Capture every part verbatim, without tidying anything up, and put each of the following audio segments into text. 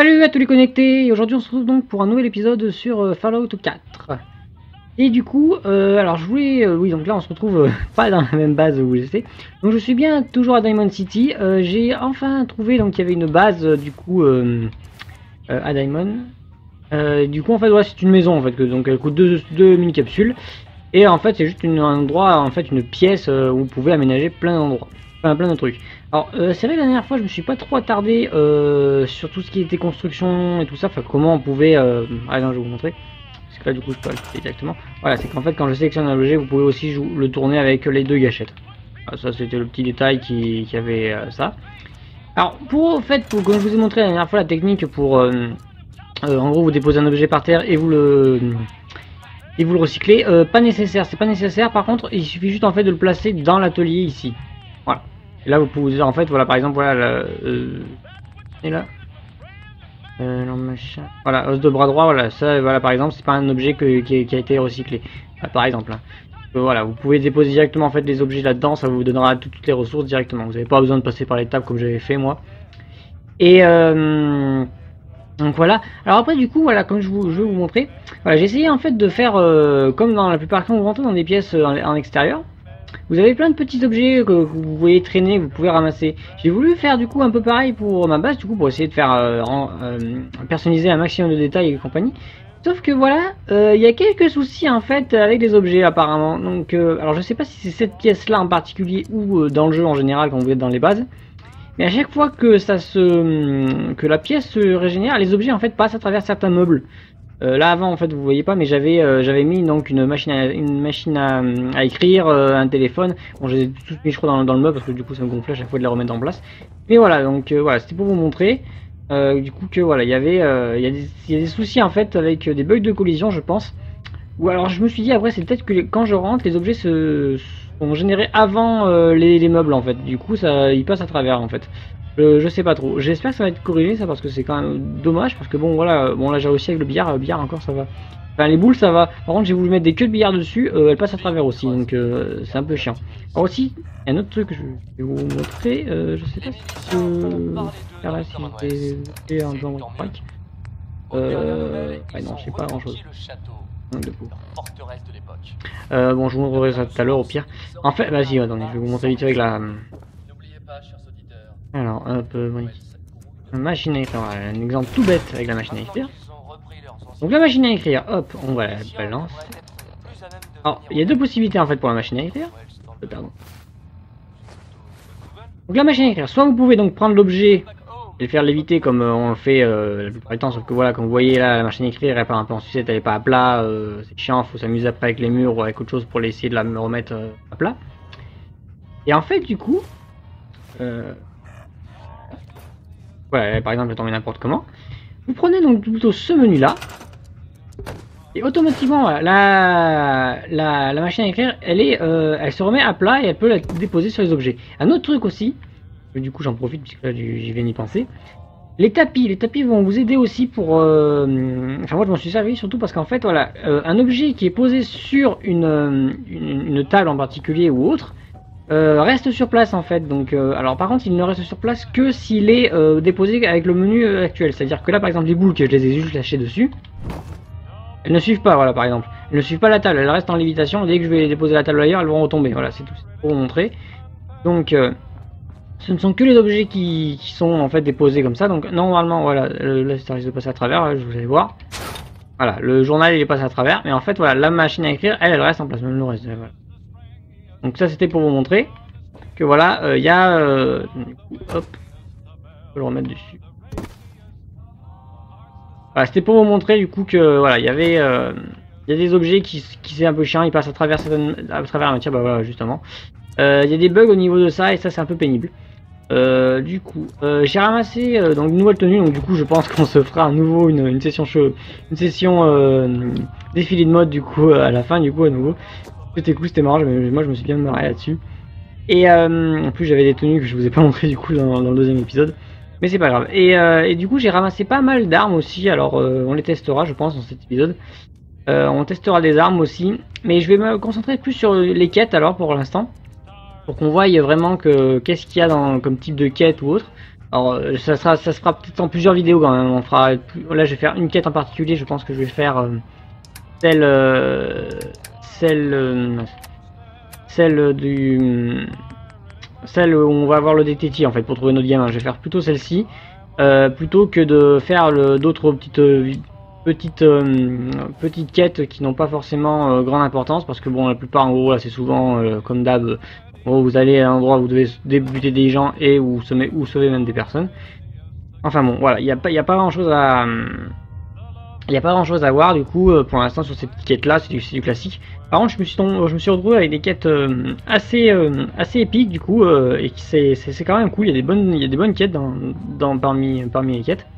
Salut à tous les connectés, et aujourd'hui on se retrouve donc pour un nouvel épisode sur euh, Fallout quatre. Et du coup, euh, alors je voulais, euh, oui donc là on se retrouve euh, pas dans la même base où j'étais. Donc je suis bien toujours à Diamond City, euh, j'ai enfin trouvé donc il y avait une base euh, du coup euh, euh, à Diamond. Euh, du coup en fait ouais, c'est une maison en fait, que, donc elle coûte deux, deux mini capsules. Et en fait c'est juste une, un endroit, en fait une pièce euh, où vous pouvez aménager plein d'endroits, enfin plein de trucs. Alors euh, c'est vrai que la dernière fois je me suis pas trop attardé euh, sur tout ce qui était construction et tout ça, enfin comment on pouvait... Euh... Ah non je vais vous montrer, parce que là du coup je peux le faire directement. Voilà, c'est qu'en fait quand je sélectionne un objet vous pouvez aussi le tourner avec les deux gâchettes. Alors, ça c'était le petit détail qui, qui avait euh, ça. Alors pour en fait, pour, comme je vous ai montré la dernière fois la technique pour... Euh, euh, en gros vous déposez un objet par terre et vous le... Et vous le recyclez, euh, pas nécessaire, c'est pas nécessaire. Par contre, il suffit juste en fait de le placer dans l'atelier ici. Voilà. Et là vous pouvez en fait, voilà par exemple, voilà, là, euh, et là, euh, non, machin. Voilà, os de bras droit, voilà, ça, voilà par exemple, c'est pas un objet que, qui, qui a été recyclé. Bah, par exemple, hein. euh, voilà, vous pouvez déposer directement en fait les objets là-dedans, ça vous donnera tout, toutes les ressources directement. Vous n'avez pas besoin de passer par l'étape comme j'avais fait moi. Et euh, donc voilà. Alors après du coup voilà, comme je, vous, je vais vous montrer, voilà, j'ai essayé en fait de faire euh, comme dans la plupart quand vous rentrez dans des pièces euh, en, en extérieur, vous avez plein de petits objets que, que vous voyez traîner, que vous pouvez ramasser. J'ai voulu faire du coup un peu pareil pour ma base, du coup pour essayer de faire euh, en, euh, personnaliser un maximum de détails et compagnie. Sauf que voilà, il euh, y a quelques soucis en fait avec les objets apparemment. Donc euh, alors je sais pas si c'est cette pièce là en particulier ou euh, dans le jeu en général quand vous êtes dans les bases. Mais à chaque fois que ça se, que la pièce se régénère, les objets en fait passent à travers certains meubles. Euh, là avant en fait vous voyez pas, mais j'avais euh, j'avais mis donc une machine à, une machine à, à écrire, euh, un téléphone. Bon j'ai tout mis je crois dans, dans le meuble parce que du coup ça me gonflait à chaque fois de les remettre en place. Mais voilà, donc euh, voilà, c'était pour vous montrer euh, du coup que voilà il y avait euh, il y a des, il y a des soucis en fait avec des bugs de collision je pense. Ou alors je me suis dit après c'est peut-être que les, quand je rentre les objets se sont générés avant euh, les, les meubles en fait. Du coup ça ils passent à travers en fait. Euh, je sais pas trop. J'espère que ça va être corrigé ça parce que c'est quand même dommage parce que bon voilà, bon là j'ai réussi avec le billard, le billard encore ça va. Enfin les boules ça va. Par contre j'ai voulu mettre des queues de billard dessus, euh, elles passent à travers aussi donc euh, c'est un peu chiant. Alors aussi, il y a un autre truc que je vais vous montrer, euh, je sais pas si je faire là si j'ai un dans Euh ouais non je sais pas grand chose. Euh, bon je vous montrerai ça tout à l'heure au pire. En fait, vas-y attendez, je vais vous montrer vite avec la... Alors, hop, euh, oui. Machine à écrire, voilà, un exemple tout bête avec la machine à écrire. Donc la machine à écrire, hop, on va la balance. Alors, il y a deux possibilités en fait pour la machine à écrire. Euh, pardon. Donc la machine à écrire, soit vous pouvez donc prendre l'objet et le faire léviter comme euh, on le fait euh, la plupart du temps, sauf que voilà, comme vous voyez là, la machine à écrire, elle part un peu en sucette, elle est pas à plat, euh, c'est chiant, faut s'amuser après avec les murs ou avec autre chose pour essayer de la remettre euh, à plat. Et en fait, du coup, euh, voilà, par exemple, elle tombe n'importe comment. Vous prenez donc plutôt ce menu là, et automatiquement, voilà, la, la, la machine à écrire, elle est, euh, elle se remet à plat et elle peut la déposer sur les objets. Un autre truc aussi. Du coup j'en profite puisque là j'y viens d'y penser. Les tapis, les tapis vont vous aider aussi pour... Euh, enfin moi je m'en suis servi surtout parce qu'en fait voilà, euh, un objet qui est posé sur une, une, une table en particulier ou autre, euh, reste sur place en fait. Donc euh, alors par contre il ne reste sur place que s'il est euh, déposé avec le menu actuel. C'est-à-dire que là par exemple les boules que je les ai juste lâchées dessus, elles ne suivent pas, voilà par exemple. Elles ne suivent pas la table, elles restent en lévitation. Dès que je vais déposer la table ailleurs, elles vont retomber. Voilà, c'est tout pour vous montrer. Donc... Euh, ce ne sont que les objets qui, qui sont en fait déposés comme ça, donc normalement voilà, là ça risque de passer à travers, là, je vous allez voir. Voilà, le journal il est passé à travers, mais en fait voilà, la machine à écrire, elle, elle reste en place, même le reste. Voilà. Donc ça c'était pour vous montrer que voilà, il euh, y a... Euh, hop, je peux le remettre dessus. Voilà, c'était pour vous montrer du coup que voilà, il y avait... Euh, il y a des objets qui, qui c'est un peu chiant, ils passent à travers, certaines, à travers la matière, bah voilà justement. Euh, il y a des bugs au niveau de ça et ça c'est un peu pénible. Euh, du coup, euh, j'ai ramassé euh, donc une nouvelle tenue, donc du coup je pense qu'on se fera à nouveau une, une session che une session euh, défilé de mode du coup à la fin du coup à nouveau. C'était cool, c'était marrant, mais moi je me suis bien marré là-dessus. Et euh, en plus j'avais des tenues que je vous ai pas montré du coup dans, dans le deuxième épisode, mais c'est pas grave. Et, euh, et du coup j'ai ramassé pas mal d'armes aussi, alors euh, on les testera je pense dans cet épisode. Euh, on testera des armes aussi, mais je vais me concentrer plus sur les quêtes alors pour l'instant. Pour qu'on voie vraiment que qu'est-ce qu'il y a dans, comme type de quête ou autre. Alors euh, ça sera, ça se fera peut-être en plusieurs vidéos quand même. On fera, là je vais faire une quête en particulier. Je pense que je vais faire euh, celle, euh, celle, euh, celle du, celle où on va avoir le détective en fait pour trouver notre gamin. Je vais faire plutôt celle-ci euh, plutôt que de faire d'autres petites euh, petites euh, petites quêtes qui n'ont pas forcément euh, grande importance, parce que bon, la plupart en gros là c'est souvent euh, comme d'hab. Bon, vous allez à un endroit où vous devez débuter des gens et ou sauver, ou sauver même des personnes. Enfin bon, voilà, il n'y a, a pas grand chose à... Il n'y a pas grand chose à voir du coup euh, pour l'instant sur cette quête là, c'est du, du classique. Par contre je me suis, je me suis retrouvé avec des quêtes euh, assez, euh, assez épiques du coup, euh, et c'est quand même cool, il y a des bonnes, il y a des bonnes quêtes dans, dans, parmi, parmi les quêtes.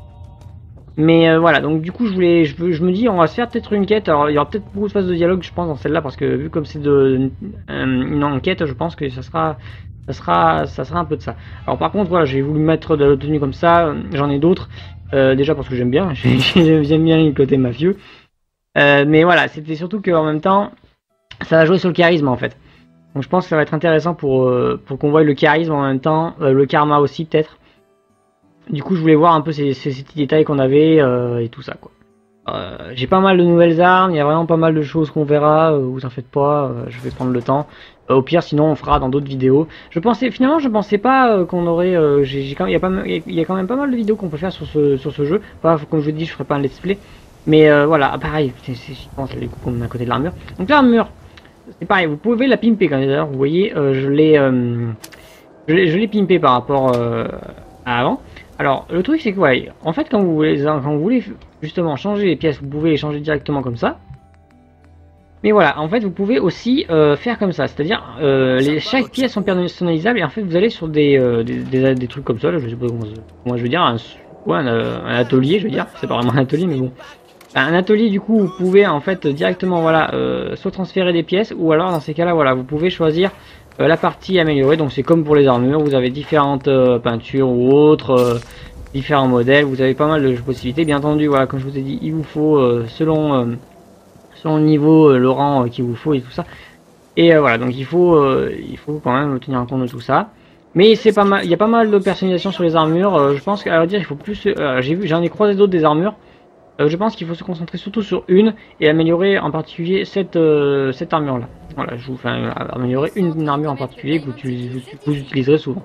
Mais euh, voilà, donc du coup je voulais, je, veux, je me dis on va se faire peut-être une quête. Alors il y aura peut-être beaucoup de phases de dialogue je pense dans celle-là, parce que vu comme c'est de une enquête, je pense que ça sera, ça sera, ça sera un peu de ça. Alors par contre voilà, j'ai voulu mettre de la tenue comme ça, j'en ai d'autres, euh, déjà parce que j'aime bien, j'aime bien le côté mafieux. Euh, mais voilà, c'était surtout qu'en même temps, ça va jouer sur le charisme en fait. Donc je pense que ça va être intéressant pour, euh, pour qu'on voie le charisme en même temps, euh, le karma aussi peut-être. Du coup, je voulais voir un peu ces, ces, ces petits détails qu'on avait euh, et tout ça, quoi. Euh, J'ai pas mal de nouvelles armes, il y a vraiment pas mal de choses qu'on verra, euh, vous en faites pas, euh, je vais prendre le temps. Euh, au pire, sinon, on fera dans d'autres vidéos. Je pensais, finalement, je pensais pas euh, qu'on aurait... Euh, j'ai, j'ai, il, y a pas, il y a quand même pas mal de vidéos qu'on peut faire sur ce, sur ce jeu. Pas, comme je vous dis, je ferai pas un let's play. Mais euh, voilà, pareil, je pense les coups qu'on met à côté de l'armure. Donc l'armure, c'est pareil, vous pouvez la pimper quand même, d'ailleurs, vous voyez, euh, je l'ai euh, je l'ai pimpé par rapport euh, à avant. Alors le truc c'est que ouais, en fait quand vous voulez quand vous voulez justement changer les pièces, vous pouvez les changer directement comme ça. Mais voilà, en fait vous pouvez aussi euh, faire comme ça, c'est-à-dire euh, les chaque pièce sont personnalisables, et en fait vous allez sur des, euh, des, des, des trucs comme ça, là, je sais pas comment, comment je veux dire, un, ouais, un, un atelier je veux dire, c'est pas vraiment un atelier mais bon. Un atelier du coup vous pouvez en fait directement voilà euh, soit transférer des pièces, ou alors dans ces cas là voilà vous pouvez choisir euh, la partie améliorée. Donc c'est comme pour les armures, vous avez différentes euh, peintures ou autres, euh, différents modèles, vous avez pas mal de possibilités. Bien entendu voilà, comme je vous ai dit, il vous faut euh, selon, euh, selon le niveau euh, le rang euh, qu'il vous faut et tout ça. Et euh, voilà, donc il faut, euh, il faut quand même tenir compte de tout ça. Mais c'est pas mal, il y a pas mal de personnalisation sur les armures, euh, je pense qu'à vrai dire il faut plus, euh, j'ai vu, j'en ai croisé d'autres des armures. Euh, je pense qu'il faut se concentrer surtout sur une et améliorer en particulier cette, euh, cette armure là. Voilà, je vous fais enfin, améliorer une, une armure en particulier que vous, vous utiliserez souvent.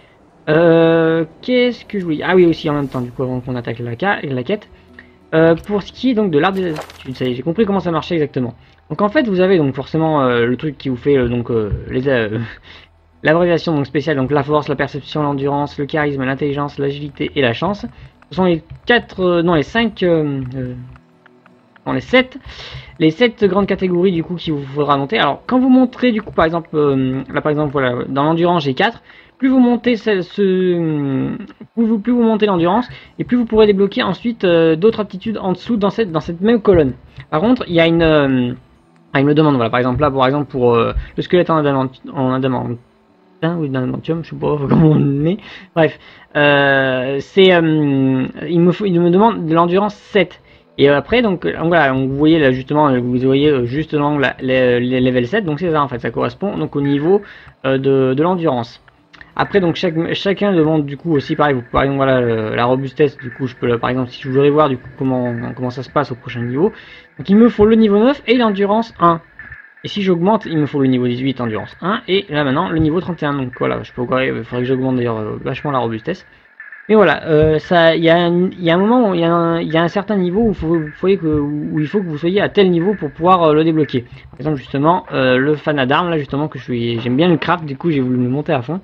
Euh, Qu'est-ce que je voulais dire? Ah oui, aussi en même temps, du coup, avant qu'on attaque la, la quête. Euh, pour ce qui est donc de l'art des attitudes, ça y est, j'ai compris comment ça marchait exactement. Donc en fait, vous avez donc forcément euh, le truc qui vous fait euh, donc euh, les euh, l'abréviation donc spéciale, donc la force, la perception, l'endurance, le charisme, l'intelligence, l'agilité et la chance. Ce sont les quatre, euh, non les cinq, euh, euh, non les sept, les sept grandes catégories du coup qu'il vous faudra monter. Alors quand vous monterez du coup par exemple, euh, là par exemple voilà, dans l'endurance j'ai quatre. Plus vous montez ce, ce plus, vous, plus vous montez l'endurance, et plus vous pourrez débloquer ensuite euh, d'autres aptitudes en dessous dans cette dans cette même colonne. Par contre, il y a une, euh, ah, il me demande voilà par exemple là par exemple pour euh, le squelette en adamantium, en adamantium ou d'adamantium, je sais pas comment on est. Bref, euh, c'est euh, il me faut il me demande de l'endurance sept. Et après donc, donc voilà, donc, vous voyez là justement, vous voyez juste l'angle les, les level sept, donc c'est ça en fait, ça correspond donc au niveau euh, de, de l'endurance. Après donc chaque, chacun demande du coup aussi pareil, par exemple voilà euh, la robustesse, du coup je peux par exemple si je voudrais voir du coup comment, comment ça se passe au prochain niveau. Donc il me faut le niveau neuf et l'endurance un. Et si j'augmente, il me faut le niveau dix-huit, endurance un, et là maintenant le niveau trente et un. Donc voilà, je peux il faudrait que j'augmente d'ailleurs euh, vachement la robustesse. Mais voilà, euh, ça, il y, y a un moment où il y, y a un certain niveau où, faut, vous voyez que, où il faut que vous soyez à tel niveau pour pouvoir euh, le débloquer. Par exemple justement, euh, le fanat d'armes là justement que je suis, j'aime bien le craft, du coup j'ai voulu le monter à fond.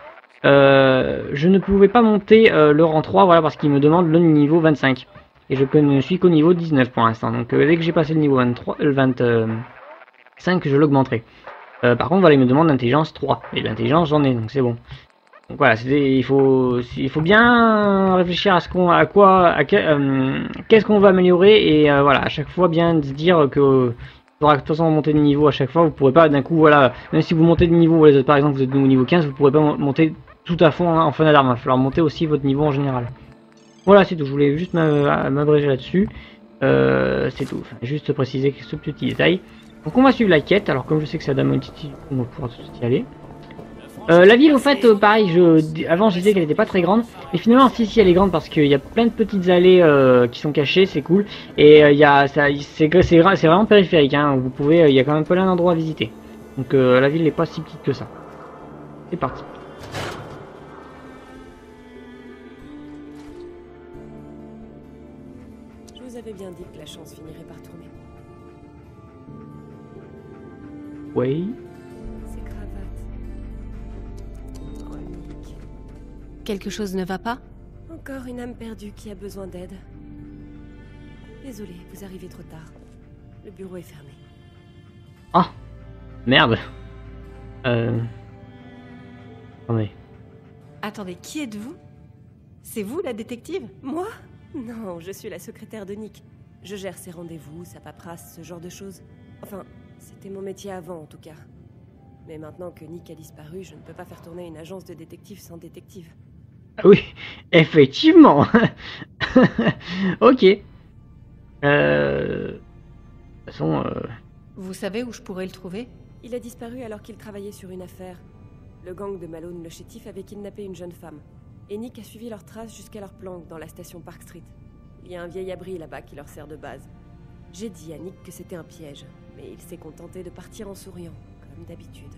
Euh, je ne pouvais pas monter euh, le rang trois, voilà, parce qu'il me demande le niveau vingt-cinq. Et je ne suis qu'au niveau dix-neuf pour l'instant. Donc euh, dès que j'ai passé le niveau vingt-trois, euh, vingt-cinq, je l'augmenterai. Euh, par contre, voilà, il me demande l'intelligence trois. Et l'intelligence, j'en ai, donc c'est bon. Donc voilà, il faut, il faut bien réfléchir à ce qu'on, à quoi, à euh, qu'est-ce qu'on va améliorer, et euh, voilà, à chaque fois bien se dire que il faudra de toute façon monter de niveau à chaque fois. Vous pourrez pas d'un coup, voilà, même si vous montez de niveau, par exemple vous êtes au niveau quinze, vous pourrez pas monter tout à fond en fanat d'armes. Il va falloir monter aussi votre niveau en général. Voilà, c'est tout. Je voulais juste m'abréger là-dessus. Euh, c'est tout. Enfin, juste préciser ce petit détail. Donc on va suivre la quête. Alors comme je sais que c'est Adamantium, on va pouvoir tout de suite y aller. Euh, la ville, au fait, euh, pareil, je, avant je disais qu'elle était pas très grande, mais finalement, si, si, elle est grande parce qu'il y a plein de petites allées euh, qui sont cachées, c'est cool. Et euh, il y a, ça, c'est, c'est, c'est vraiment périphérique, hein, vous pouvez, il y a quand même plein d'endroits à visiter. Donc euh, la ville n'est pas si petite que ça. C'est parti. Je vous avais bien dit que la chance finirait par tourner. Oui. Ces cravates. Oh, Nick. Quelque chose ne va pas? Encore une âme perdue qui a besoin d'aide. Désolé, vous arrivez trop tard. Le bureau est fermé. Ah, merde. Euh... Attendez. Attendez, qui êtes-vous? C'est vous, la détective? Moi? Non, je suis la secrétaire de Nick. Je gère ses rendez-vous, sa paperasse, ce genre de choses. Enfin, c'était mon métier avant, en tout cas. Mais maintenant que Nick a disparu, je ne peux pas faire tourner une agence de détectives sans détective. Ah oui, effectivement. Ok. Euh... De toute façon... Euh... Vous savez où je pourrais le trouver? Il a disparu alors qu'il travaillait sur une affaire. Le gang de Malone le chétif avait kidnappé une jeune femme. Et Nick a suivi leurs traces jusqu'à leur planque dans la station Park Street. Il y a un vieil abri là-bas qui leur sert de base. J'ai dit à Nick que c'était un piège, mais il s'est contenté de partir en souriant, comme d'habitude.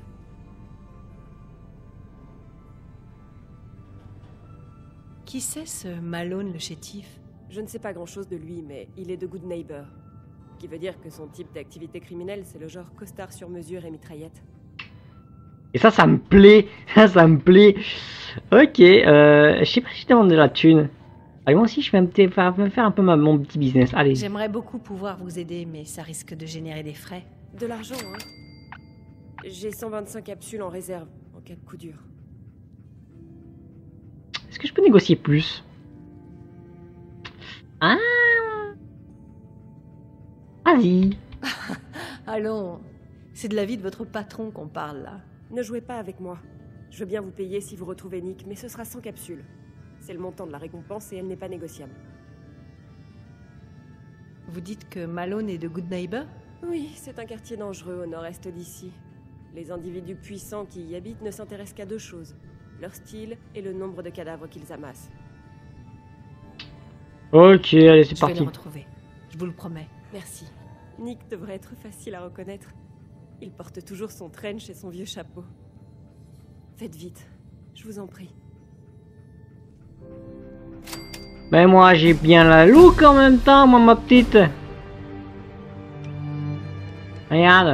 Qui c'est ce Malone le chétif? Je ne sais pas grand-chose de lui, mais il est de Good Neighbor. Qui veut dire que son type d'activité criminelle, c'est le genre costard sur mesure et mitraillette. Et ça, ça me plaît. Ça, ça me plaît. Ok, euh... Je sais pas si je demande de la thune. Allez, moi aussi, je vais me faire, me faire un peu ma, mon petit business. Allez. J'aimerais beaucoup pouvoir vous aider, mais ça risque de générer des frais. De l'argent, hein. J'ai cent vingt-cinq capsules en réserve, en cas de coup dur. Est-ce que je peux négocier plus? Ah. Vas-y. Allons, c'est de la vie de votre patron qu'on parle là. Ne jouez pas avec moi. Je veux bien vous payer si vous retrouvez Nick, mais ce sera sans capsule. C'est le montant de la récompense et elle n'est pas négociable. Vous dites que Malone est de Good Neighbor? Oui, c'est un quartier dangereux au nord-est d'ici. Les individus puissants qui y habitent ne s'intéressent qu'à deux choses. Leur style et le nombre de cadavres qu'ils amassent. Ok, allez, c'est Je parti. vais le retrouver, je vous le promets. Merci. Nick devrait être facile à reconnaître. Il porte toujours son trench et son vieux chapeau. Faites vite, je vous en prie. Mais moi, j'ai bien la look en même temps, moi, ma petite. Regarde.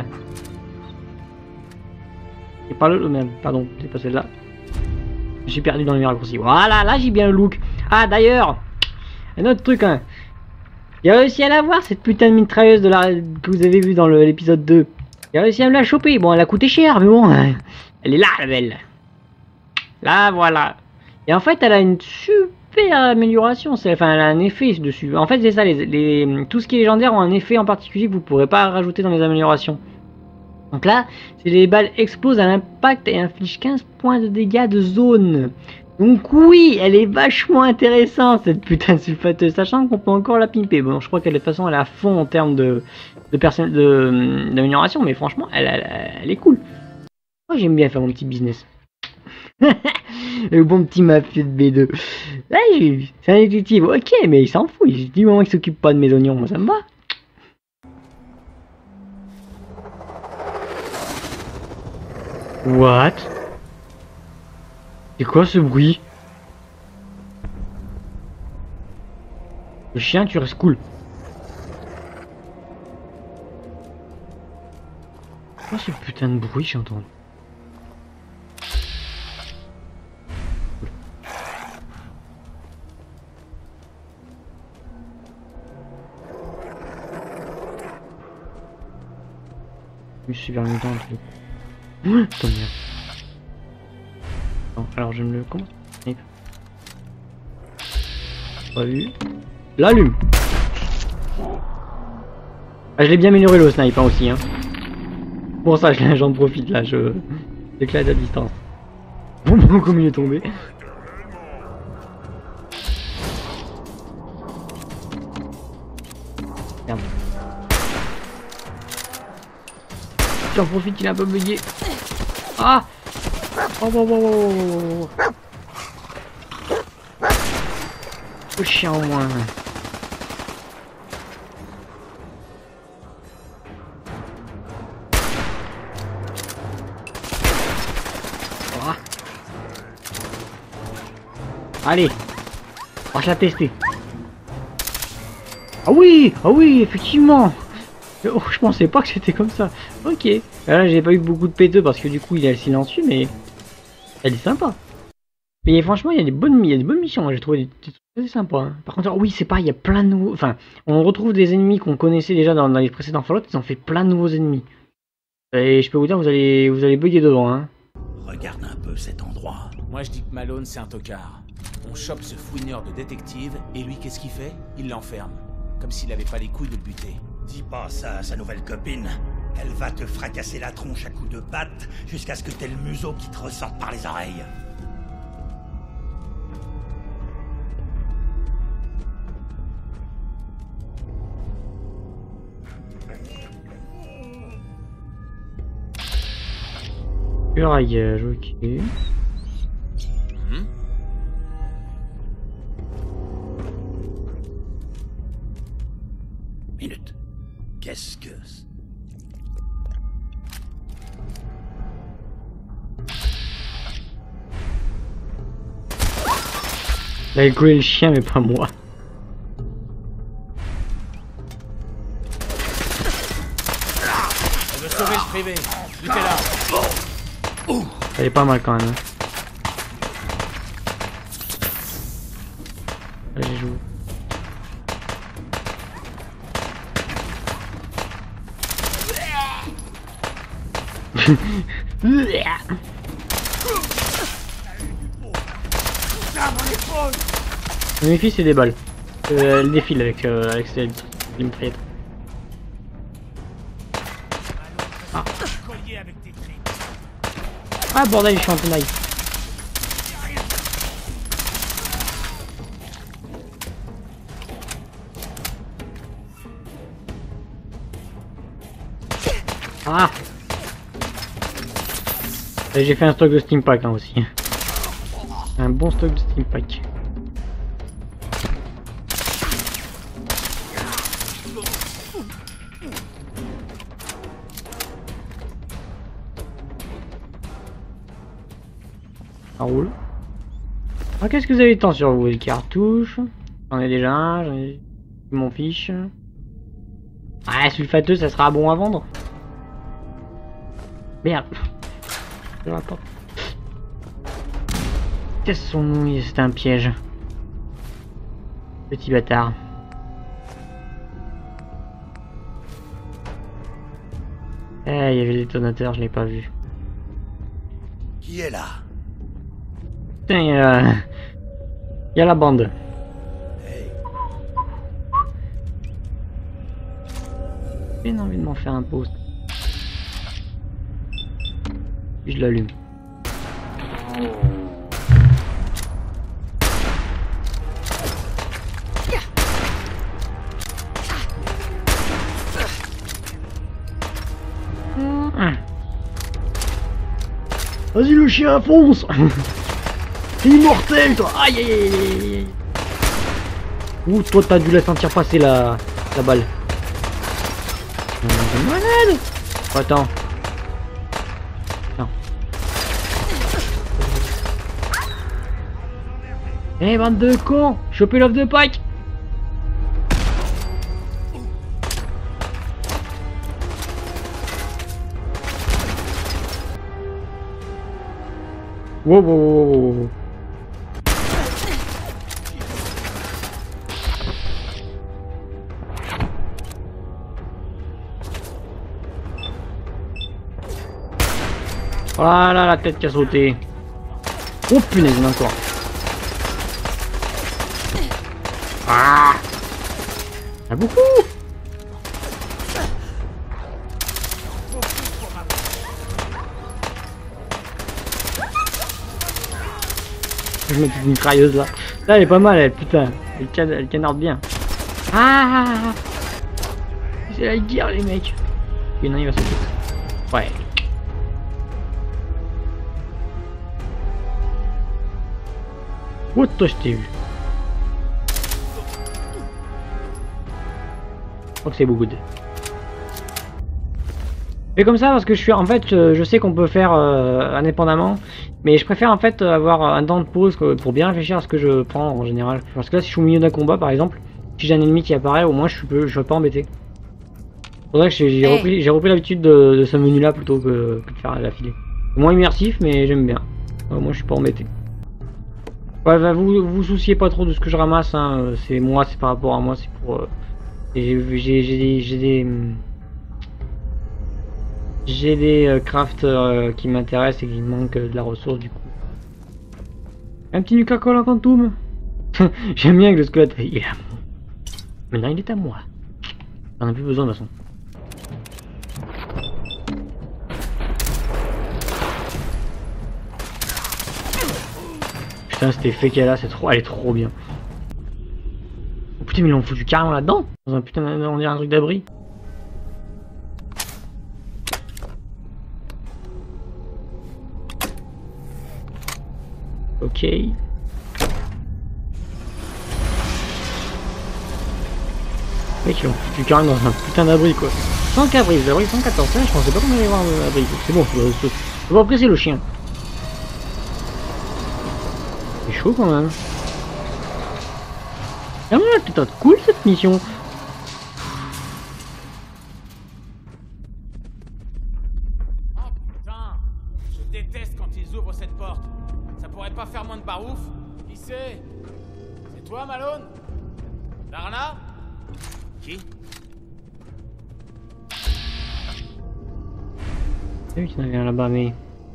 C'est pas le... Merde, pardon, c'est pas celle-là. J'ai perdu dans les raccourcis. Voilà, là, j'ai bien le look. Ah, d'ailleurs, un autre truc, hein. J'ai réussi à la voir, cette putain de mitrailleuse de la... que vous avez vu dans l'épisode deux. J'ai réussi à me la choper. Bon, elle a coûté cher, mais bon, elle est là, la belle. Là, voilà. Et en fait, elle a une super amélioration. Enfin, elle a un effet dessus. En fait, c'est ça, les, les... tout ce qui est légendaire ont un effet en particulier que vous ne pourrez pas rajouter dans les améliorations. Donc là, c'est les balles explosent à l'impact et infligent quinze points de dégâts de zone. Donc oui, elle est vachement intéressante, cette putain de sulfateuse, sachant qu'on peut encore la pimper. Bon, je crois qu'elle de toute façon, elle est à fond en termes de de personne de d'amélioration, mais franchement, elle, elle, elle est cool. Moi, j'aime bien faire mon petit business. Le bon petit mafieux de B deux. Là, c'est un détective, ok, mais il s'en fout. Du moment qu'il s'occupe pas de mes oignons, moi ça me va. What? C'est quoi ce bruit? Le chien, tu restes cool. Quoi ce putain de bruit j'ai entendu? Je suis vers le temps. Ouh, tant bien. Bon, alors je me le comment? Pas vu. L'allume. Ah, je l'ai bien amélioré le snipe hein, aussi hein. Pour ça j'en profite là, je j'éclate à distance. Bon, comme il est tombé. Merde. J'en profite, il est un peu bugué. Ah! Oh, oh, oh, oh, oh. Le chien au moins. Oh. Allez, on va la tester. Ah oui, ah oui, effectivement. Oh, je pensais pas que c'était comme ça. Ok. Là, j'ai pas eu beaucoup de P deux parce que du coup, il est silencieux, mais elle est sympa. Mais franchement, il y a des bonnes, il y a des bonnes missions. J'ai trouvé des trucs assez sympas. Hein. Par contre, oui, c'est pas, il y a plein de nouveaux. Enfin, on retrouve des ennemis qu'on connaissait déjà dans, dans les précédents Fallout. Ils ont fait plein de nouveaux ennemis. Et je peux vous dire, vous allez, vous allez bugger devant. Hein. Regarde un peu cet endroit. Moi, je dis que Malone, c'est un tocard. On chope ce fouineur de détective, et lui, qu'est-ce qu'il fait? Il l'enferme. Comme s'il avait pas les couilles de le buter. Dis pas ça à sa nouvelle copine. Elle va te fracasser la tronche à coups de batte jusqu'à ce que t'aies le museau qui te ressorte par les oreilles. Muraillage, ok. Hmm? Minute. Qu'est-ce que... Il a collé le chien, mais pas moi. Elle veut sauver le privé. Butez-la. Elle est pas mal quand même. Hein. Allez, j'ai joué. Mes filles c'est des balles. Euh, elle défile avec, euh, avec ses mitraillettes. Ah. Ah bordel, je suis en tenaille. Ah. J'ai fait un stock de steam pack hein, aussi. Un bon stock de steam pack. Ça roule. Ah, qu'est-ce que vous avez de temps sur vous? Les cartouches. J'en ai déjà un, j'en ai mon fiche. Ah, sulfateux, ça sera bon à vendre. Merde. Je rapporte. Qu'est-ce que son nom? C'est un piège. Petit bâtard. Eh, il y avait le détonateur, je l'ai pas vu. Qui est là? Putain, il y a... il y a la bande. Hey. J'ai envie de m'en faire un post. Puis je l'allume. Vas-y le chien, fonce. T'es immortel toi. Aïe aïe aïe aïe. Ouh, toi t'as dû la sentir passer la, la balle. T'es malade. Oh, attends. Non. Eh hey, bande de cons. Chopez l'offre de Pâques. Wow, wow, wow, wow, wow. Voilà la tête qui a sauté. Oh punaise, il y en a encore. Ah, il y en a beaucoup. Je mets une mitrailleuse là. Là elle est pas mal elle, putain. Elle, can elle canarde bien. Ah, c'est la guerre les mecs. Et non il va sauter. Ouais. Oh, toi, je t'ai vu. Je crois que c'est beaucoup de... Je fais comme ça parce que je suis en fait, je sais qu'on peut faire euh, indépendamment, mais je préfère en fait avoir un temps de pause pour bien réfléchir à ce que je prends en général. Parce que là, si je suis au milieu d'un combat par exemple, si j'ai un ennemi qui apparaît, au moins je suis peu, je suis pas embêté. C'est pour ça que j'ai hey. repris, j'ai repris l'habitude de, de ce menu là plutôt que, que de faire la filée. C'est moins immersif, mais j'aime bien. Au moins je suis pas embêté. Ouais, bah, vous vous souciez pas trop de ce que je ramasse, hein. C'est moi, c'est par rapport à moi, c'est pour. Euh, j'ai j'ai des j'ai des J'ai des euh, crafts euh, qui m'intéressent et qui manquent euh, de la ressource du coup. Un petit Nuka-Cola Quantum. J'aime bien que le squelette. Il est à moi. Maintenant il est à moi. J'en ai plus besoin de toute façon. Putain, cet effet qu'elle a, c'est trop, elle est trop bien. Oh putain, mais ils l'ont foutu carrément là-dedans. Dans un putain, on dirait un truc d'abri. Ok. Mec, ils ont foutu carrément dans un putain d'abri quoi. cent cabris, l'abri cent quatorze, je pensais pas qu'on allait voir l'abri. C'est bon, je vais presser le chien. C'est chaud quand même. Ah ouais, putain, cool cette mission. Oh putain, je déteste quand ils ouvrent cette porte. Ça pourrait pas faire moins de barouf? Qui c'est? C'est toi, Malone? Darla? Qui? C'est lui qui en avait un là-bas, mais...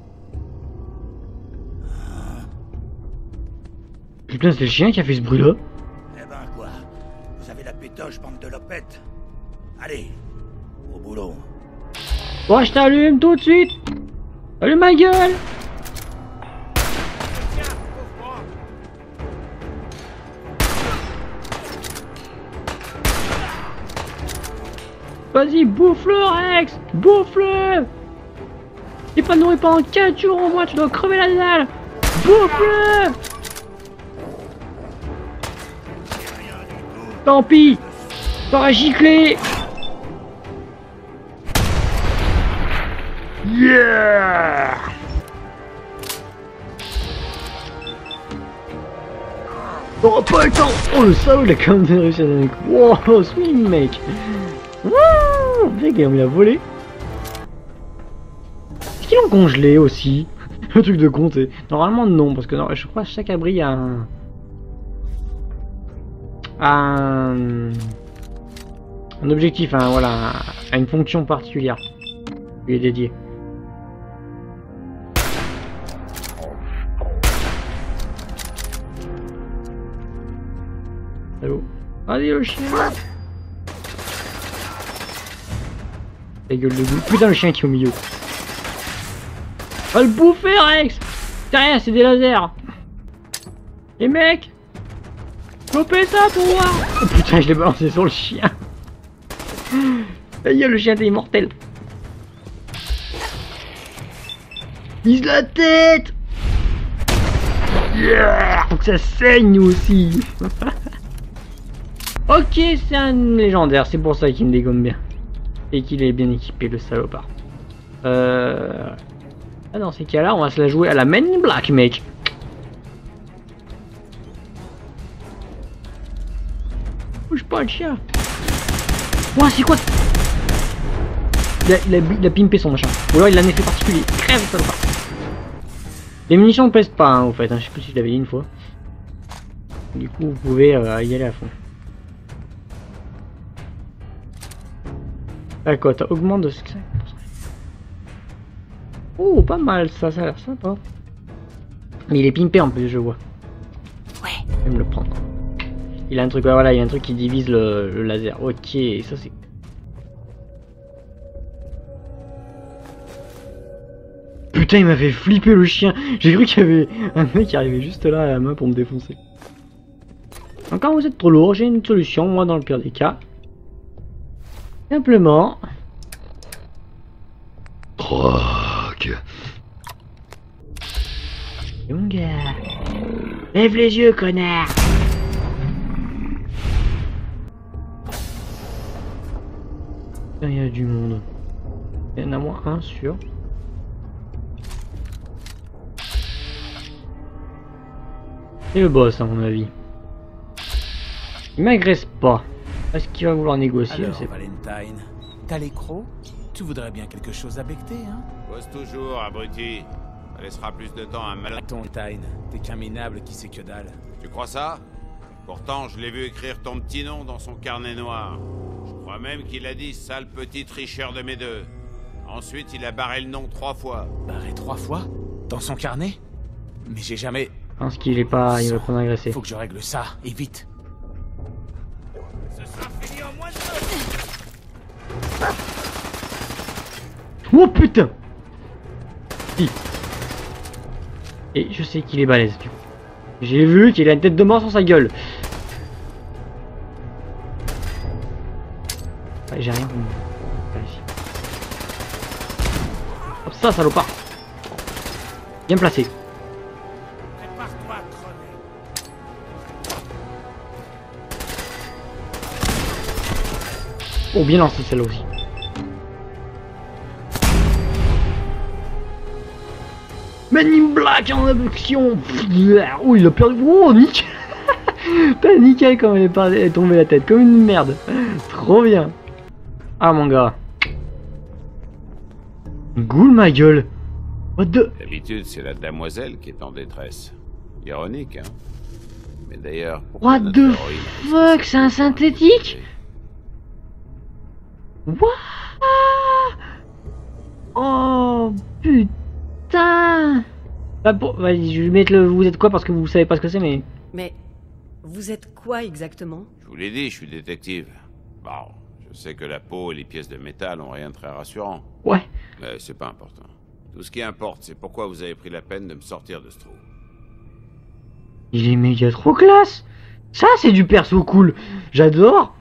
Putain, c'est le chien qui a fait ce bruit-là. Eh ben quoi? Vous avez la pétoche, bande de lopettes? Allez, au boulot. Bon, je t'allume tout de suite. Allume ma gueule. Vas-y, bouffe-le, Rex. Bouffe-le. T'es pas nourri pendant quatre jours au moins, tu dois crever la dalle. Bouffe-le. Tant pis. T'auras giclé. Yeah. T'auras pas le temps. Oh le salaud, il a quand même réussi à donner un coup. Wow, swing mec. Wouh, mec, il a volé. Est-ce qu'ils l'ont congelé aussi? Le truc de compter. Normalement non, parce que non, je crois que chaque abri a un... un... un objectif, hein, voilà, a une fonction particulière. Lui est dédié. Allô? Allez le chien! La gueule de boule. Putain le chien qui est au milieu. Va le bouffer Rex! C'est rien, c'est des lasers! Les mecs! Chopez ça pour voir! Oh putain, je l'ai balancé sur le chien! Aïe, le chien est immortel! Vise la tête! Yeah! Faut que ça saigne nous aussi! Ok, c'est un légendaire, c'est pour ça qu'il me dégomme bien. Et qu'il est bien équipé, le salopard. Euh... Ah, dans ces cas-là, on va se la jouer à la Men in Black, mec. Bouge pas le chien. Ouah, c'est quoi? il a, il, a, il a pimpé son machin. Ou alors il a un effet particulier. Crève, salopard. Les munitions ne pèsent pas, hein, au fait. Hein. Je sais plus si je l'avais dit une fois. Du coup, vous pouvez euh, y aller à fond. D'accord, t'as augmenté de succès. Oh, pas mal ça, ça a l'air sympa. Mais il est pimpé en plus, je vois. Ouais. Je vais me le prendre. Il a un truc, voilà, il y a un truc qui divise le, le laser. Ok, ça c'est. Putain, il m'a fait flipper le chien. J'ai cru qu'il y avait un mec qui arrivait juste là à la main pour me défoncer. Donc quand vous êtes trop lourd, j'ai une solution, moi dans le pire des cas. Simplement. Rock. Mon gars. Lève les yeux, connard. Il y a du monde. Il y en a moins un sûr. C'est le boss à mon avis. Il m'agresse pas. Est-ce qu'il va vouloir négocier? Alors, je sais pas. Valentine, t'as les crocs? Tu voudrais bien quelque chose à becter, hein? Pose toujours, abruti. Ça laissera plus de temps à un malin. Ton Valentine, t'es qu'un minable qui sait que dalle. Tu crois ça? Pourtant, je l'ai vu écrire ton petit nom dans son carnet noir. Je crois même qu'il a dit sale petit tricheur de mes deux. Ensuite, il a barré le nom trois fois. Barré trois fois? Dans son carnet? Mais j'ai jamais... Je pense qu'il est pas. Il va prendre agressé. Faut que je règle ça, et vite. Ce sera fini en moins de deux. Oh putain! Si. Et je sais qu'il est balèze. du coup. J'ai vu qu'il a une tête de mort sur sa gueule. Ouais, j'ai rien. Hop ça, salopard. Bien placé. Prépare-toi à crever. Oh, bien lancé celle-là aussi. Man in Black en action. Oh, il a perdu. Oh, nickel. T'as nickel quand elle est, pas... elle est tombée la tête. Comme une merde. Trop bien. Ah, mon gars. Goule ma gueule. What the... D'habitude, c'est la demoiselle qui est en détresse. Ironique, hein? Mais d'ailleurs, pourquoi What notre the héroïne a fuck, c'est un synthétique? What? Oh putain. Bah, pour... Vas-y, je vais mettre le vous êtes quoi parce que vous savez pas ce que c'est, mais... Mais vous êtes quoi exactement? Je vous l'ai dit, je suis détective. Bon, je sais que la peau et les pièces de métal ont rien de très rassurant. Ouais. Mais c'est pas important. Tout ce qui importe, c'est pourquoi vous avez pris la peine de me sortir de ce trou. Il est méga trop classe. Ça, c'est du perso cool. J'adore.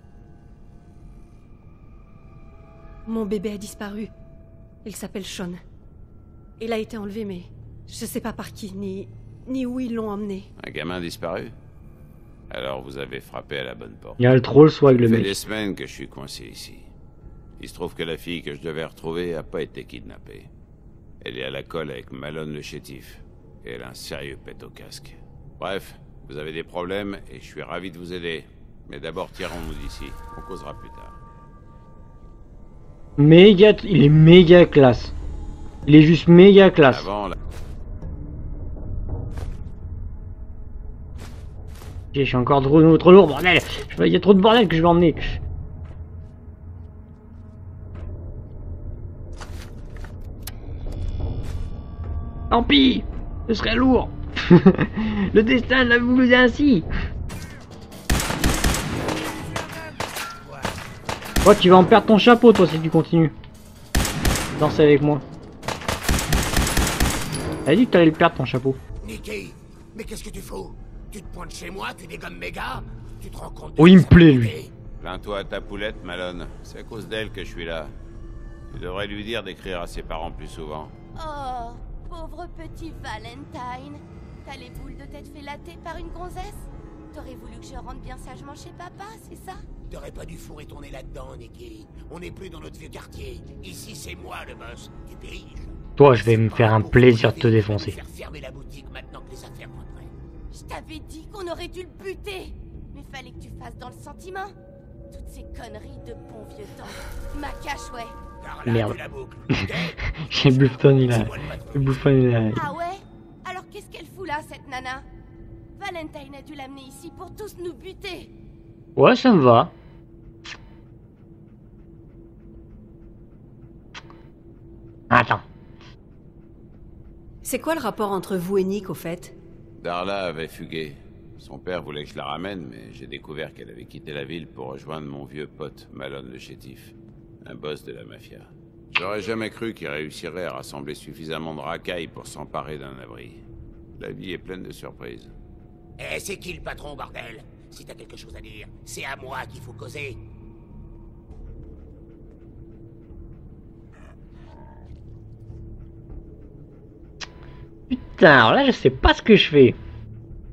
Mon bébé a disparu. Il s'appelle Sean. Il a été enlevé, mais je sais pas par qui, ni, ni où ils l'ont emmené. Un gamin disparu? Alors vous avez frappé à la bonne porte. Il y a le troll swag, le Ça fait mec. des semaines que je suis coincé ici. Il se trouve que la fille que je devais retrouver a pas été kidnappée. Elle est à la colle avec Malone le chétif. Et elle a un sérieux pet au casque. Bref, vous avez des problèmes et je suis ravi de vous aider. Mais d'abord tirons-nous d'ici. On causera plus tard. Méga... Il est méga classe. Il est juste méga classe. Avant, la... Je suis encore trop, trop lourd, bordel. Il y a trop de bordel que je vais emmener. Tant pis, ce serait lourd. Le destin l'a voulu ainsi. Oh, tu vas en perdre ton chapeau, toi, si tu continues. Danser avec moi. T'as dit que t'allais le perdre, ton chapeau. Nicky, mais qu'est-ce que tu fous? Tu te pointes chez moi, tu dégommes mes gars? Tu te rends compte de Oh, il me sa plaît, volonté? lui. Plains-toi à ta poulette, Malone. C'est à cause d'elle que je suis là. Tu devrais lui dire d'écrire à ses parents plus souvent. Oh, pauvre petit Valentine. T'as les boules de tête fait latter par une gonzesse? T'aurais voulu que je rentre bien sagement chez papa, c'est ça? T'aurais pas dû fourrer ton nez là-dedans, Nicky. On n'est plus dans notre vieux quartier. Ici, c'est moi le boss. Tu piges? Toi, je vais me faire un plaisir de te défoncer. Faire fermer la boutique maintenant que les affaires vont prêt. Je t'avais dit qu'on aurait dû le buter. Mais fallait que tu fasses dans le sentiment. Toutes ces conneries de bon vieux temps. Ma cache, ouais. Par là, Merde. tu la boucles, ok? J'ai Bluffton, il a... C'est moi le patron. Le Bluffton, il a... Ah ouais? Alors qu'est-ce qu'elle fout là, cette nana? Valentine a dû l'amener ici pour tous nous buter. Ouais, ça me va. Attends. C'est quoi le rapport entre vous et Nick, au fait? Darla avait fugué. Son père voulait que je la ramène, mais j'ai découvert qu'elle avait quitté la ville pour rejoindre mon vieux pote, Malone le chétif, un boss de la mafia. J'aurais jamais cru qu'il réussirait à rassembler suffisamment de racailles pour s'emparer d'un abri. La vie est pleine de surprises. Eh, c'est qui le patron, bordel? Si t'as quelque chose à dire, c'est à moi qu'il faut causer. Putain, alors là, je sais pas ce que je fais.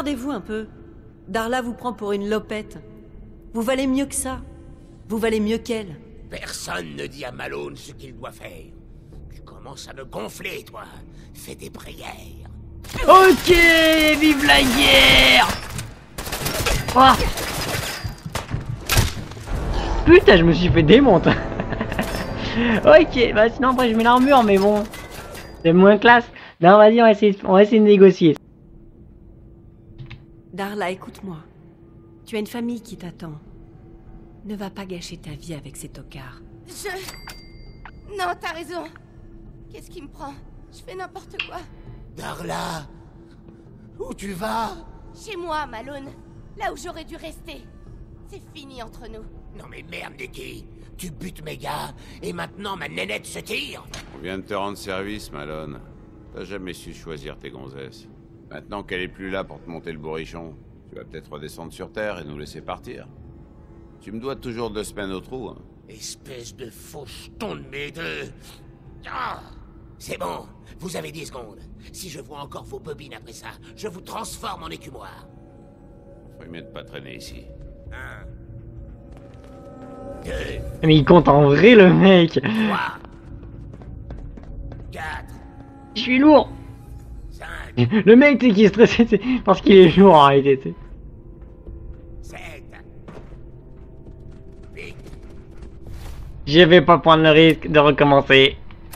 Regardez-vous un peu. Darla vous prend pour une lopette. Vous valez mieux que ça. Vous valez mieux qu'elle. Personne ne dit à Malone ce qu'il doit faire. Tu commences à me gonfler, toi. Fais des prières. Ok, vive la guerre. Oh. Putain, je me suis fait démonter. Ok, bah sinon après je mets l'armure, mais bon, c'est moins classe. Non, vas-y, on va essayer, on va essayer de négocier. Darla, écoute-moi. Tu as une famille qui t'attend. Ne va pas gâcher ta vie avec ces tocards. Je... Non, t'as raison. Qu'est-ce qui me prend? Je fais n'importe quoi. Darla, où tu vas? Chez moi, Malone. Là où j'aurais dû rester. C'est fini entre nous. Non mais merde, Nicky. Tu butes mes gars, et maintenant ma nénette se tire. On vient de te rendre service, Malone. T'as jamais su choisir tes gonzesses. Maintenant qu'elle est plus là pour te monter le bourrichon, tu vas peut-être redescendre sur Terre et nous laisser partir. Tu me dois toujours deux semaines au trou, hein. Espèce de faux jeton de mes deux. Ah, c'est bon, vous avez dix secondes. Si je vois encore vos bobines après ça, je vous transforme en écumoire. Ferait mieux de pas traîner ici. Un. Deux. Mais il compte en vrai, le mec. Trois. Quatre. Je suis lourd. Cinq. Le mec, tu sais, qui est stressé, c'est parce qu'il est lourd en réalité, tu sais. Sept. Huit. Je vais pas prendre le risque de recommencer.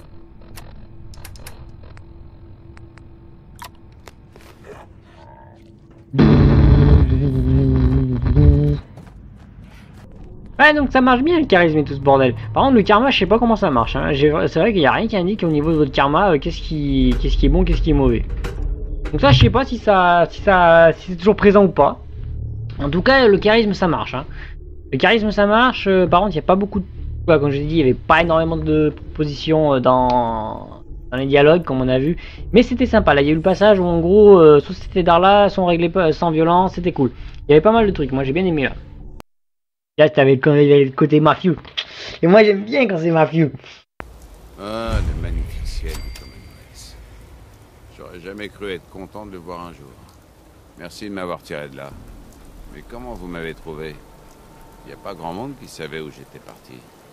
Ouais, donc ça marche bien le charisme et tout ce bordel. Par contre, le karma, je sais pas comment ça marche. Hein. C'est vrai qu'il y a rien qui indique au niveau de votre karma euh, qu'est-ce qui, qu'est-ce qui est bon, qu'est-ce qui est mauvais. Donc ça, je sais pas si ça, si ça, si c'est toujours présent ou pas. En tout cas, le charisme, ça marche. Hein. Le charisme, ça marche. Euh, par contre, il y a pas beaucoup de, ouais, comme je l'ai dit, il y avait pas énormément de propositions euh, dans, dans les dialogues, comme on a vu. Mais c'était sympa. Là, il y a eu le passage où, en gros, euh, soit c'était Darla, soit on réglait pas, sans violence, c'était cool. Il y avait pas mal de trucs. Moi, j'ai bien aimé là. Là, t'avais le côté mafieux. Et moi, j'aime bien quand c'est mafieux. Ah, le magnifique ciel du Commonwealth. J'aurais jamais cru être content de le voir un jour. Merci de m'avoir tiré de là. Mais comment vous m'avez trouvé? Il n'y a pas grand monde qui savait où j'étais parti.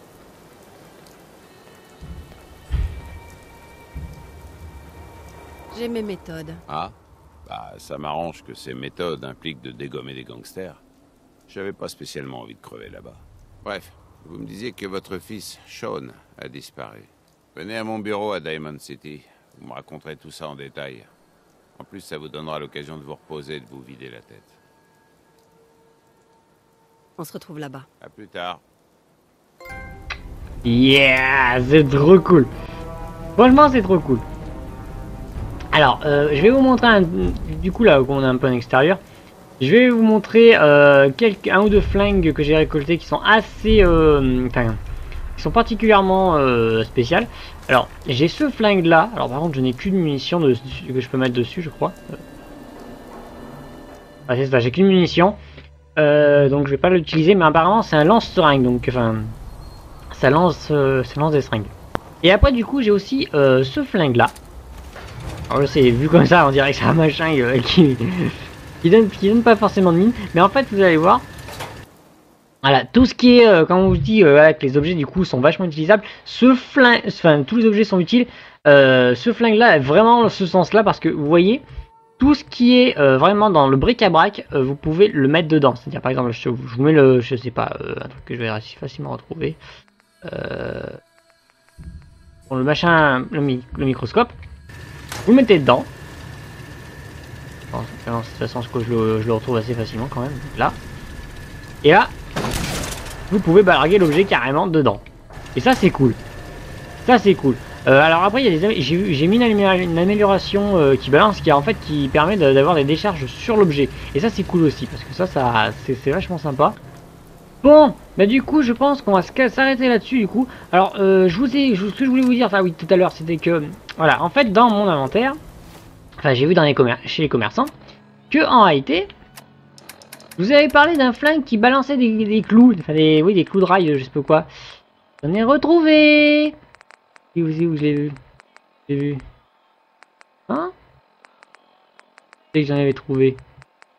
J'ai mes méthodes. Ah? Bah, ça m'arrange que ces méthodes impliquent de dégommer des gangsters. J'avais pas spécialement envie de crever là-bas. Bref, vous me disiez que votre fils, Sean, a disparu. Venez à mon bureau à Diamond City. Vous me raconterez tout ça en détail. En plus, ça vous donnera l'occasion de vous reposer et de vous vider la tête. On se retrouve là-bas. À plus tard. Yeah, c'est trop cool. Franchement, c'est trop cool. Alors, euh, je vais vous montrer un... Du coup, là, on est un peu en extérieur. Je vais vous montrer euh, quelques, un ou deux flingues que j'ai récoltés qui sont assez... Euh, enfin, qui sont particulièrement euh, spéciales. Alors, j'ai ce flingue là. Alors, par contre, je n'ai qu'une munition de, que je peux mettre dessus, je crois. Ah, c'est ça, j'ai qu'une munition. Euh, donc, je vais pas l'utiliser, mais apparemment, c'est un lance-seringue. Donc, enfin, ça lance, euh, ça lance des seringues. Et après, du coup, j'ai aussi euh, ce flingue là. Alors, je sais, vu comme ça, on dirait que c'est un machin euh, qui... Qui donne, qui donne pas forcément de mine, mais en fait vous allez voir, voilà, tout ce qui est, euh, comme on vous dit, euh, avec les objets du coup sont vachement utilisables. Ce flingue, enfin tous les objets sont utiles. Euh, ce flingue là est vraiment ce sens là parce que vous voyez, tout ce qui est euh, vraiment dans le bric-à-brac, euh, vous pouvez le mettre dedans. C'est-à-dire par exemple, je, je vous mets le, je sais pas, euh, un truc que je vais assez facilement retrouver. Euh, bon, le machin, le, mi le microscope, vous le mettez dedans. De toute façon, je le, je le retrouve assez facilement quand même. Là. Et là, vous pouvez balarguer l'objet carrément dedans. Et ça, c'est cool. Ça, c'est cool. Euh, alors après, il y a des, j'ai mis une, une amélioration euh, qui balance, qui en fait qui permet d'avoir des décharges sur l'objet. Et ça, c'est cool aussi parce que ça, ça, c'est vachement sympa. Bon, bah du coup, je pense qu'on va s'arrêter là-dessus. Du coup, alors, euh, je vous ai, je, ce que je voulais vous dire, enfin oui, tout à l'heure, c'était que, voilà, en fait, dans mon inventaire. Enfin, j'ai vu dans les chez les commerçants que en réalité, vous avez parlé d'un flingue qui balançait des, des clous, enfin des, oui, des clous de rail, je sais pas quoi. J'en ai retrouvé. Et où, où je l'ai vu, j'ai vu. Hein? C'est que j'en avais trouvé.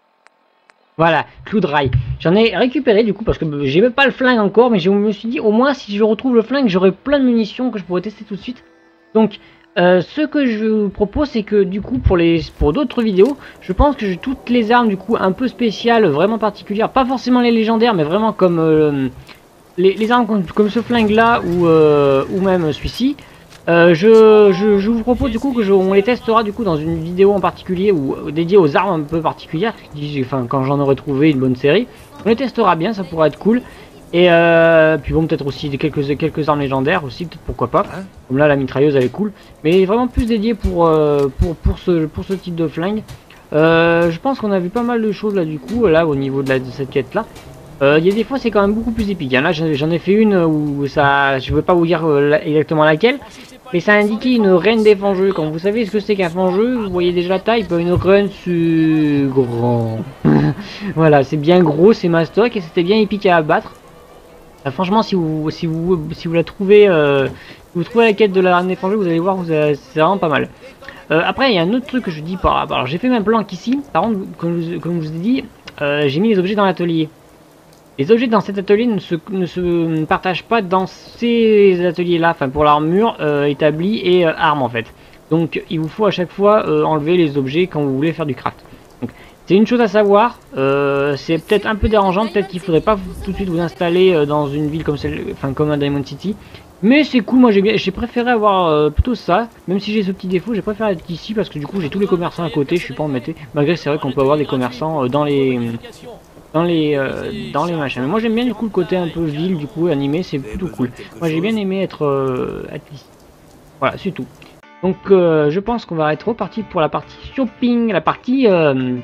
Voilà, clou de rail. J'en ai récupéré du coup parce que j'ai même pas le flingue encore, mais je me suis dit au moins si je retrouve le flingue, j'aurai plein de munitions que je pourrais tester tout de suite. Donc euh, ce que je vous propose, c'est que du coup pour les pour d'autres vidéos, je pense que j'ai toutes les armes du coup un peu spéciales, vraiment particulières, pas forcément les légendaires, mais vraiment comme euh, les, les armes comme, comme ce flingue là ou euh, ou même celui-ci. Euh, je, je, je vous propose du coup que je, on les testera du coup dans une vidéo en particulier ou euh, dédiée aux armes un peu particulières, enfin quand j'en aurai trouvé une bonne série, on les testera bien, ça pourrait être cool. Et euh, puis bon, peut-être aussi des quelques quelques armes légendaires aussi, peut-être pourquoi pas. Comme là la mitrailleuse elle est cool, mais vraiment plus dédiée pour euh, pour pour ce pour ce type de flingue. Euh, je pense qu'on a vu pas mal de choses là du coup là au niveau de, la, de cette quête là. Il euh, y a des fois c'est quand même beaucoup plus épique, hein. Là j'en ai fait une où ça, je ne veux pas vous dire euh, exactement laquelle, mais ça indiquait une reine des fangeux. Quand vous savez ce que c'est qu'un fangeux, vous voyez déjà la taille, une reine c'est grand. Voilà, c'est bien gros, c'est mastoc et c'était bien épique à abattre. Euh, franchement si vous si vous si vous la trouvez, euh, si vous trouvez la quête de la reine des fangeux, vous allez voir, c'est vraiment pas mal. Euh, après il y a un autre truc que je dis par rapport, alors j'ai fait même planque ici, par contre comme, comme je vous ai dit, euh, j'ai mis les objets dans l'atelier. Les objets dans cet atelier ne se, ne se partagent pas dans ces ateliers-là, enfin pour l'armure euh, établie et euh, armes en fait. Donc il vous faut à chaque fois euh, enlever les objets quand vous voulez faire du craft. C'est une chose à savoir, euh, c'est peut-être un peu dérangeant, peut-être qu'il faudrait pas tout de suite vous installer euh, dans une ville comme celle, enfin comme un Diamond City. Mais c'est cool, moi j'ai préféré avoir euh, plutôt ça, même si j'ai ce petit défaut, j'ai préféré être ici parce que du coup j'ai tous les commerçants à côté, je suis pas embêté. Malgré c'est vrai qu'on peut avoir des commerçants euh, dans les... Dans les, euh, dans les machins. Mais moi j'aime bien du coup le côté un peu ville, du coup animé, c'est plutôt cool. Moi j'ai bien aimé être, euh, être ici. Voilà, c'est tout. Donc euh, je pense qu'on va être reparti pour la partie shopping, la partie... Euh,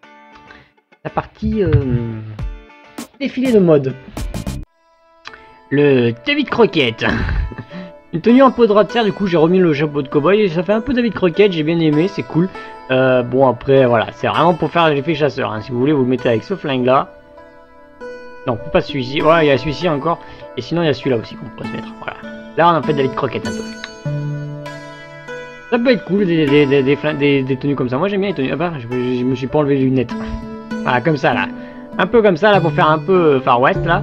la partie... Euh, défilé de mode. Le David Crockett. Une tenue en peau de rat de serre, du coup j'ai remis le chapeau de cowboy et ça fait un peu David Crockett, j'ai bien aimé, c'est cool. Euh, bon après voilà, c'est vraiment pour faire l'effet chasseur, hein. Si vous voulez vous le mettez avec ce flingue là. Non, pas celui-ci, ouais il y a celui-ci encore. Et sinon il y a celui-là aussi qu'on pourrait se mettre, voilà. Là on a fait David Crockett un peu. Ça peut être cool des, des, des, des, des, des tenues comme ça, moi j'aime bien les tenues, ah bah, je, je, je me suis pas enlevé les lunettes. Voilà comme ça là, un peu comme ça là pour faire un peu Far West là.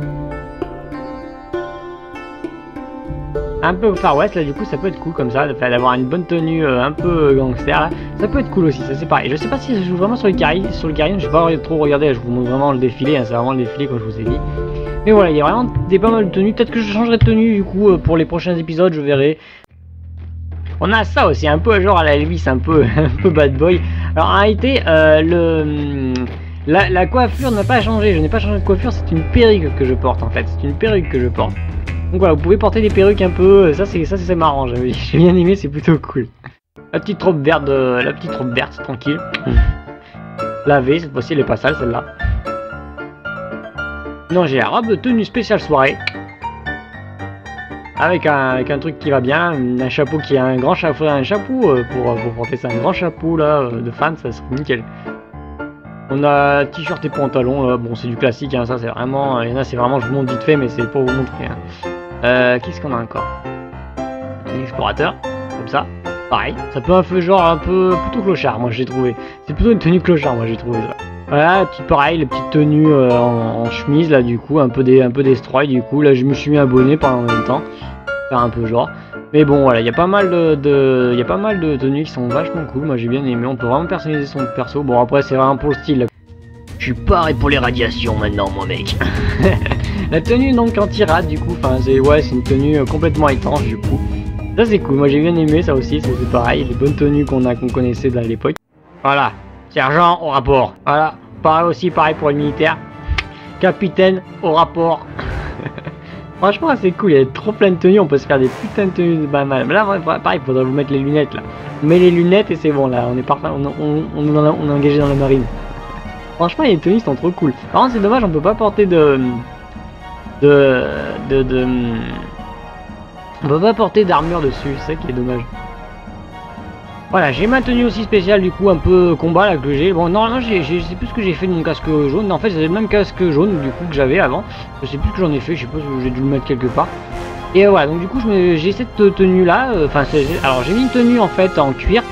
Un peu Far West là, du coup ça peut être cool comme ça, d'avoir une bonne tenue euh, un peu gangster là, ça peut être cool aussi, ça c'est pareil. Je sais pas si je joue vraiment sur le carry, sur le carry, je vais pas trop regarder, je vous montre vraiment le défilé, hein, c'est vraiment le défilé comme je vous ai dit. Mais voilà, il y a vraiment des pas mal de tenues, peut-être que je changerai de tenue du coup euh, pour les prochains épisodes, je verrai. On a ça aussi, un peu genre à la Elvis, un peu, un peu bad boy. Alors en réalité, euh, le... La, la coiffure n'a pas changé, je n'ai pas changé de coiffure, c'est une perruque que je porte en fait, c'est une perruque que je porte. Donc voilà, vous pouvez porter des perruques un peu, ça c'est ça c'est marrant, j'ai bien aimé, c'est plutôt cool. La petite robe verte, euh, la petite robe verte, tranquille. Lavée, cette fois-ci elle est pas sale celle-là. Non, j'ai la robe de tenue spéciale soirée. Avec un, avec un truc qui va bien, un chapeau qui a un grand chapeau, un chapeau euh, pour, pour porter ça, un grand chapeau là euh, de fan, ça serait nickel. On a t-shirt et pantalon, là. Bon c'est du classique, hein, ça c'est vraiment, il y en a c'est vraiment, je vous montre vite fait mais c'est pour vous montrer. Hein. Euh, Qu'est-ce qu'on a encore? Un explorateur, comme ça, pareil, ça peut un peu genre un peu plutôt clochard moi j'ai trouvé. C'est plutôt une tenue clochard moi j'ai trouvé ça. Voilà, petit pareil, les petites tenues euh, en, en chemise là du coup, un peu des un peu destroy du coup, là je me suis mis abonné pendant en même temps, faire un peu genre. Mais bon voilà, il y a pas mal de, de il y a pas mal de tenues qui sont vachement cool, moi j'ai bien aimé, on peut vraiment personnaliser son perso. Bon après c'est vraiment pour le style. Là. Je suis paré pour les radiations maintenant mon mec. La tenue donc anti-rad du coup, enfin c'est ouais, c'est une tenue complètement étanche du coup. Ça c'est cool, moi j'ai bien aimé ça aussi, c'est pareil, les bonnes tenues qu'on a qu'on connaissait à l'époque. Voilà, sergent au rapport. Voilà, pareil aussi, pareil pour les militaires. Capitaine au rapport. Franchement c'est cool, il y a trop plein de tenues, on peut se faire des putains de tenues de pas mal. Mais là pareil, il faudrait vous mettre les lunettes là. On met les lunettes et c'est bon là, on est parfait, on, on, on, on, on est engagé dans la marine. Franchement les tenues sont trop cool. Par contre c'est dommage, on peut pas porter de... De... De... de... On peut pas porter d'armure dessus, c'est ça qui est dommage. Voilà, j'ai ma tenue aussi spéciale du coup, un peu combat là que j'ai. Bon, normalement, je sais plus ce que j'ai fait de mon casque jaune. En fait, c'est le même casque jaune du coup que j'avais avant. Je sais plus ce que j'en ai fait, je sais pas si j'ai dû le mettre quelque part. Et euh, voilà, donc du coup, j'ai cette tenue là. Enfin, euh, alors j'ai mis une tenue en fait en cuir.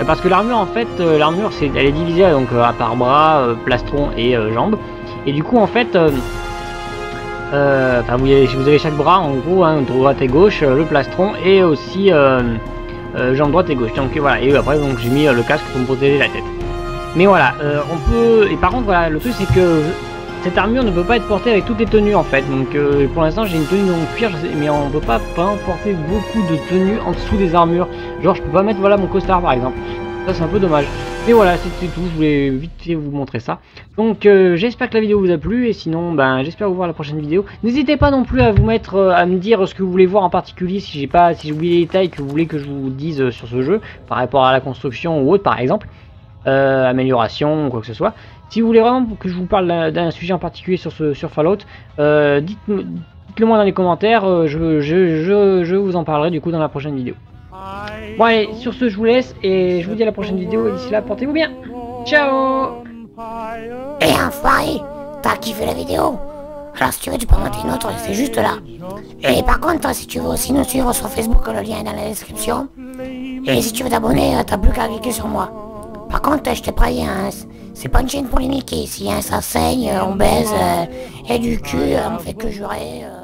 parce que l'armure en fait, euh, l'armure c'est, elle est divisée donc euh, par bras, euh, plastron et euh, jambes. Et du coup en fait, euh, euh, enfin, vous, avez, vous avez chaque bras en gros, hein, droite et gauche, euh, le plastron et aussi euh, euh, jambe droite et gauche. Donc voilà, et après donc j'ai mis euh, le casque pour me protéger la tête. Mais voilà, euh, on peut. Et par contre voilà, le truc c'est que cette armure ne peut pas être portée avec toutes les tenues en fait. Donc euh, pour l'instant j'ai une tenue en cuir, je sais, mais on peut pas, pas porter beaucoup de tenues en dessous des armures. Genre je peux pas mettre voilà mon costard par exemple. Ça c'est un peu dommage. Mais voilà, c'était tout, je voulais vite fait vous montrer ça. Donc euh, j'espère que la vidéo vous a plu, et sinon ben j'espère vous voir la prochaine vidéo. N'hésitez pas non plus à vous mettre, euh, à me dire ce que vous voulez voir en particulier, si j'ai pas, si j'ai oublié les détails que vous voulez que je vous dise euh, sur ce jeu, par rapport à la construction ou autre par exemple. Euh, amélioration ou quoi que ce soit. Si vous voulez vraiment que je vous parle d'un sujet en particulier sur, ce, sur Fallout, euh, dites-le dites moi dans les commentaires, euh, je, je, je, je vous en parlerai du coup dans la prochaine vidéo. Bon allez, sur ce je vous laisse et je vous dis à la prochaine vidéo, et d'ici là portez-vous bien. Ciao. Eh enfoiré, t'as kiffé la vidéo? Alors si tu veux tu peux monter une autre, c'est juste là. Et par contre si tu veux aussi nous suivre sur Facebook, le lien est dans la description. Et si tu veux t'abonner, t'as plus qu'à cliquer sur moi. Par contre, je te préviens, c'est pas une chaîne pour les Mickey. Si hein, ça saigne, on baise, euh, et du cul, on fait que jurer. Euh...